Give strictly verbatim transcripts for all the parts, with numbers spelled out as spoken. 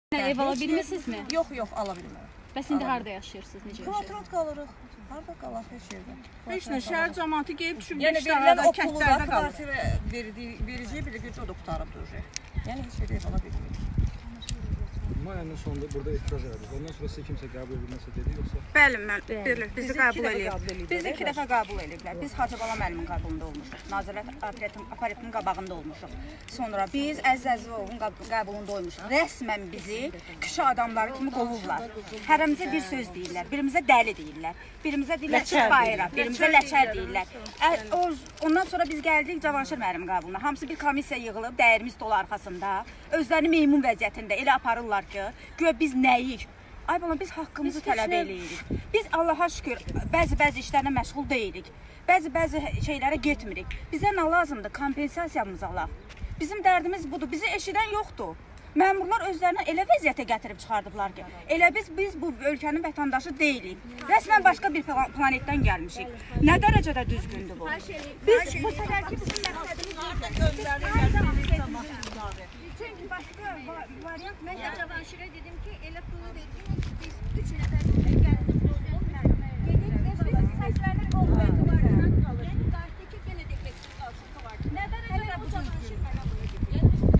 Ev ala bilmirsinizmi? Yox, yox, ala bilmirəm. Bəs indi harada yaşayırsınız, necə yaşayırsınız? Kvadrant qalırıq. Harada qalaq, heç yerdə. Heç nə, şəhər cəmaatı qeyib düşüb, yəni verilən o kəndlərdə qalır. Verdiyi, vericiyi bir gücü o da qutarıb duracaq. Yəni heç bir ev ala bilmirik. Mayanın sonunda burada etiraz elədik. Ondan sonra sizi kimsə qəbul edilməsə dedi, yoxsa? Bəli, mən bilir, bizi qəbul edib. Bizi iki dəfə qəbul ediblər. Biz Hacıbala müəllimin qəbulunda olmuşuq. Nazirət aparatının qabağında olmuşuq. Sonra biz Əziz Əzizovun qəbulunda olmuşuq. Rəsmən bizi kişi adamları kimi qovurlar. Hərəmizə bir söz deyirlər. Birimizə dəli deyirlər. Birimizə deyirlər çıx bayıra. Birimizə ləçər deyirlər. Ondan sonra biz gəldik Cavanşir müəllimin qəbuluna. Hamısı bir komissiya yığılıb, dəyirmi stolu arxasında. Özlərini meymun vəziyyətində elə aparırlar ki, güya biz nəyik? Ay bala, biz haqqımızı tələb eləyirik. Biz Allaha şükür bəzi-bəzi işlərlə məşğul deyilik. Bəzi-bəzi şeylərə getmirik. Bizə nə lazımdır? Kompensasiyamızı alaq. Bizim dərdimiz budur. Bizi eşidən yoxdur. Məmurlar özlərini elə vəziyyətə gətirib çıxardıblar ki, elə biz biz bu ölkənin vətəndaşı deyilik. Rəsmən başqa bir planetdən gəlmişik. Nə dərəcədə düzgündür bu? Biz bu səfərki bizim məqsədimiz çünki başqa variant, mən də Cavanşirə dedim ki, elə pulu verdik, biz üç nəfər gəldik, gedik, biz səslərini qollayıb vardan qalır. Yəni, qarşıdakı yenə də elektrik qalsıqı vardı. Nə dərəcədə bu Cavanşir məqsədimiz?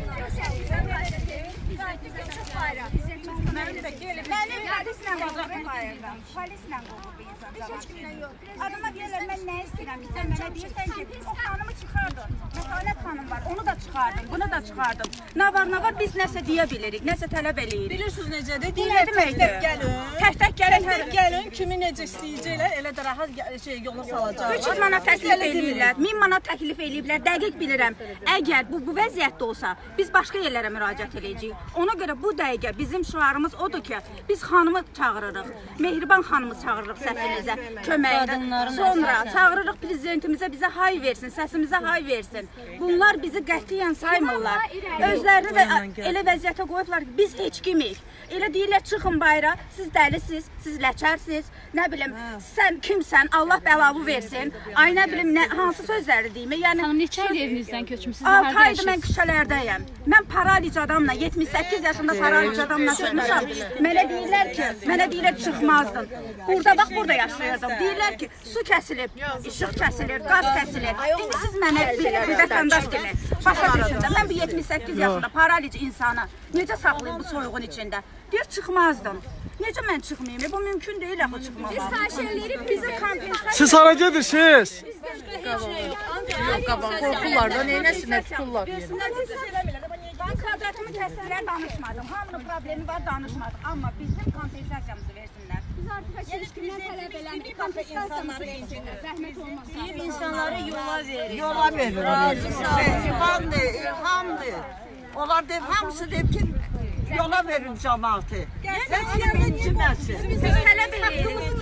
Mənim də gelib, mənim polislə qolub bayırdan, polislə qolub bir insan Cavanşir. Adama deyirlər, mən nə istəyirəm, sən mənə deyirsən ki, o xanımı çıxardır. Məsalət xanım var, onu da çıxardım, bunu da çıxardım. Nə var, nə var, biz nəsə deyə bilirik, nəsə tələb eləyirik. Bilirsiniz necədir? Deyirlər, tək-tək gəlin. Tək-tək gəlin, tək-tək gəlin, kimi necə istəyəcəklər, elə də rahat şey, yola salacaqlar. üç yüz manat təklif eləyirlər, min manat təklif eləyiblər, dəqiq bilirəm. Əgər bu, bu vəziyyətdə olsa, biz başqa yerlərə müraciət edəcəyik. Ona görə bu dəqiqə bizim şüarımız odur ki, biz xanımı çağırırıq, Mehriban xanımı çağırırıq səsimizə, köməyinə. Sonra çağırırıq prezidentimizə bizə hay versin, səsimizə hay versin. Bunlar bizi qətiyyən saymırlar. Özlərini də elə vəziyyətə qoyublar ki, biz heç kimik. Elə deyirlər, çıxın bayra, siz dəlisiniz, siz ləçərsiniz, nə bilim, sən kimsən, Allah bəlavı versin. Ay nə bilim, nə, hansı sözləri deyim. Yəni, xanım, neçə il evinizdən köçmüsünüz? altı aydır mən küçələrdəyəm. Mən paralic adamla, yetmiş səkkiz yaşında paralic adamla çıxmışam. Mənə deyirlər ki, mənə deyirlər çıxmazdın. Burada, bax, burada yaşayırdım. Deyirlər ki, su kəsilib, işıq kəsilir, qaz kəsilir. İndi siz mənə bir vətəndaş kimi başa düşün. Mən bu yetmiş səkkiz yaşında paralic insanı necə saxlayım bu soyuğun içində? Deyir, çıxmazdım. Necə mən çıxmayayım? Bu mümkün deyil axı çıxmamaq. Biz xahiş edirik, bizi kompensasiya... Siz hara gedirsiniz? Yox, qabaq, qorxurlar da, neynəsinə tuturlar. Ben kvadratımı kəsdilər, danışmadım. Hamının problemi var, danışmadım. Amma bizim kompensasiyamızı versinlər. Biz artıq seçkindən tələb eləmirik, kompensasiyamızı versinlər, zəhmət olmasa. Deyib insanları yola verir. Yola verir. İlhamdır, ilhamdır. Onlar deyib, hamısı deyib ki, yola verin cəmaatı. Sən kimi inciməsin. Biz tələb edirik.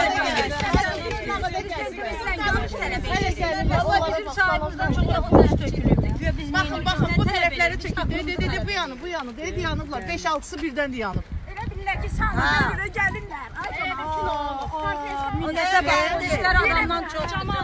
Bizim sahibimizdən çox yaxın tökülürdü. Baxın, baxın, bu tərəfləri çəkib. Dedi, bu yanı, bu yanı. Dedi, yanıblar. beş altısı birdən də yanıb. Elə bilirlər ki, sağlıqdan görə gəlirlər. Ay, O nəsə bəndişlər adamdan çox.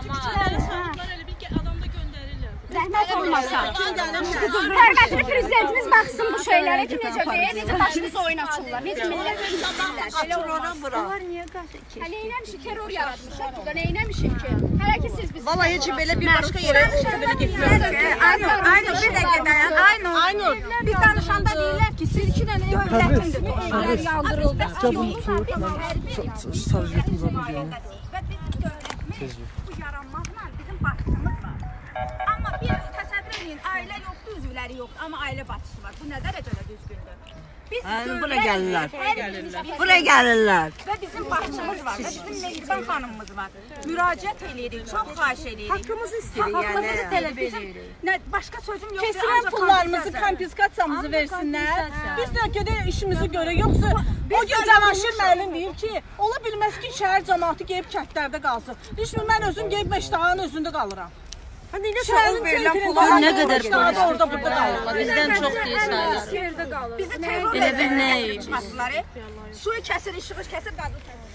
Zəhmət olmasa. Hörmətli prezidentimiz baxsın bu şeylərə ki, necə deyir, necə başımız oyun açırlar, necə millət bilirlər. Açır ona bura. Hələ eləmişik, terror yaratmışlar burada, nə eləmişik ki? Hələ ki siz biz... Valla heç belə bir başqa yerə belə getməyəcək. Aynur, Aynur, bir dəqiqə dayan. Aynur, Aynur. Bir danışanda deyirlər ki, siz iki dənə dövlətindir. Evlər yaldırıldı. Sarjiyetimiz var. Və bizim dövlətimiz bu yaranmaqla bizim başımız var. Amma bir təsəvvür edin, ailə yoxdur, üzvləri yoxdur, amma ailə başçısı var. Bu nə dərəcədə düzgündür? Bura gəlirlər. Bura gəlirlər. Və bizim başçımız var, və bizim Mehriban xanımımız var. Müraciət edirik, çox xahiş edirik. Haqqımızı istəyirik, yəni. Haqqımızı tələb edirik. Başqa sözüm yoxdur. Kesilən pullarımızı, kompensasiyamızı versinlər. Biz də gedək işimizi görək. Yoxsa o gün Cavanşir müəllim deyir ki, ola bilməz ki, şəhər cəmaatı qeyib kəndlərdə qalsın. Düşmür, mən özüm qeyib Məştahanın özündə qalıram. Şəhərin verilən pullar nə qədər polis orada burada qalırlar. Bizdən çox deyil sayılır. Bizi terror Elə bir nə çıxartdılar. Suyu kəsir, işığı kəsir, qazı kəsir.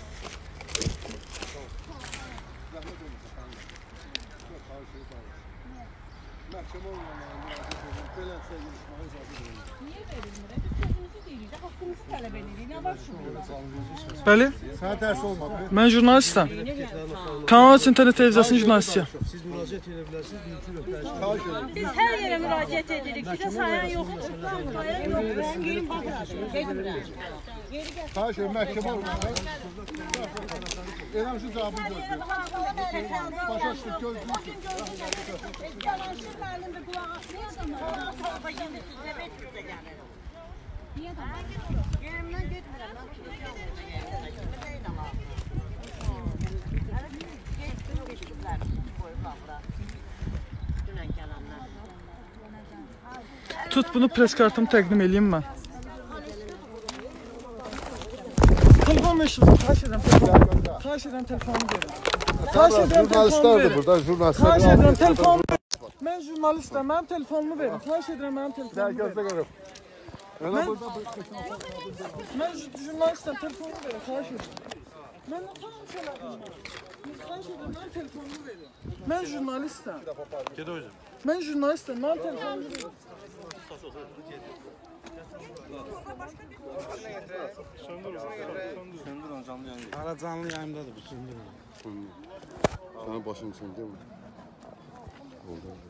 Məhkəmə olmayan, belə görüşməyə icazə verilmir. Niyə verilmir? Biz sözümüzü deyirik. tələb edirik. Nə var şurada? Bəli. Sənə dərs olmadı. Mən jurnalistəm. Kanal İnternet Televiziyasının jurnalistiyəm. Siz müraciət edə bilərsiniz, mümkün yox. Biz hər yerə müraciət edirik. Bizə sayan yoxdur. Sayan yoxdur. Xahiş edirəm, məhkəmə olmalı. Eləmişi cavabını gözləyir. Başa çıxıb gözləyir. Cavanşir müəllim də qulaq asmıyor adamlar. Yerimdən getmirəm. Tut bunu pres kartımı təqdim edeyim mən. Telefon meşğul. Xahiş edirəm telefonu. Xahiş edirəm telefonumu verin. Xahiş edirəm telefonumu verin. Burada jurnalistlər. Xahiş edirəm telefonumu verin. Mən jurnalistəm, mənim telefonumu verin. Xahiş edirəm mənim telefonumu verin. Gözlə görüm. Elə burada Mən jurnalistəm, telefonumu verin. Xahiş edirəm. Mən nə tamam şeylərim var. Xahiş edirəm mənim telefonumu verin. Mən jurnalistəm. Mən jurnalistəm, mənim telefonumu verin. Hala canlı yayımdadır bu söndürün. Sana başın içində mi? Oldu.